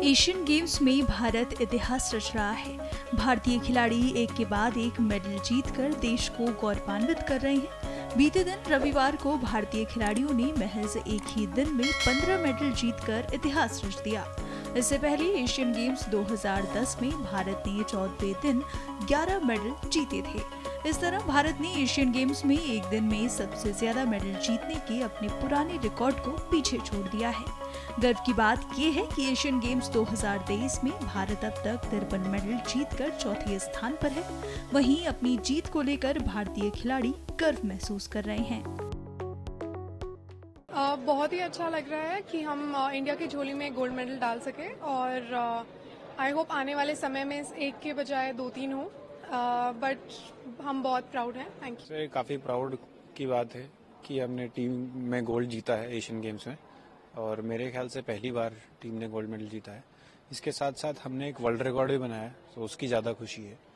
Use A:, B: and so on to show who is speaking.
A: Asian games में भारत इतिहास रच रहा है। भारतीय खिलाड़ी एक के बाद एक मेडल जीतकर देश को गौरवान्वित कर रहे हैं। बीते दिन रविवार को भारतीय खिलाड़ियों ने महज एक ही दिन में 15 मेडल जीतकर इतिहास रच दिया। इससे पहले एशियन गेम्स 2010 में भारत ने 14वें दिन 11 मेडल जीते थे। इस तरह भारत ने एशियन गेम्स में एक दिन में सबसे ज्यादा मेडल जीतने के अपने पुराने रिकॉर्ड को पीछे छोड़ दिया है। गर्व की बात यह है कि एशियन गेम्स 2023 में भारत अब तक 53 मेडल जीतकर चौथे स्थान पर है। वहीं अपनी जीत को लेकर भारतीय खिलाड़ी गर्व महसूस कर रहे हैं।
B: बहुत ही अच्छा लग रहा है कि हम इंडिया की झोली में गोल्ड मेडल डाल सके और आई होप आने वाले समय में एक के बजाय 2-3 हो, बट हम बहुत प्राउड हैं। Thank you.
C: काफ़ी प्राउड की बात है कि हमने टीम में गोल्ड जीता है एशियन गेम्स में, और मेरे ख्याल से पहली बार टीम ने गोल्ड मेडल जीता है। इसके साथ साथ हमने एक वर्ल्ड रिकॉर्ड भी बनाया है, तो उसकी ज़्यादा खुशी है।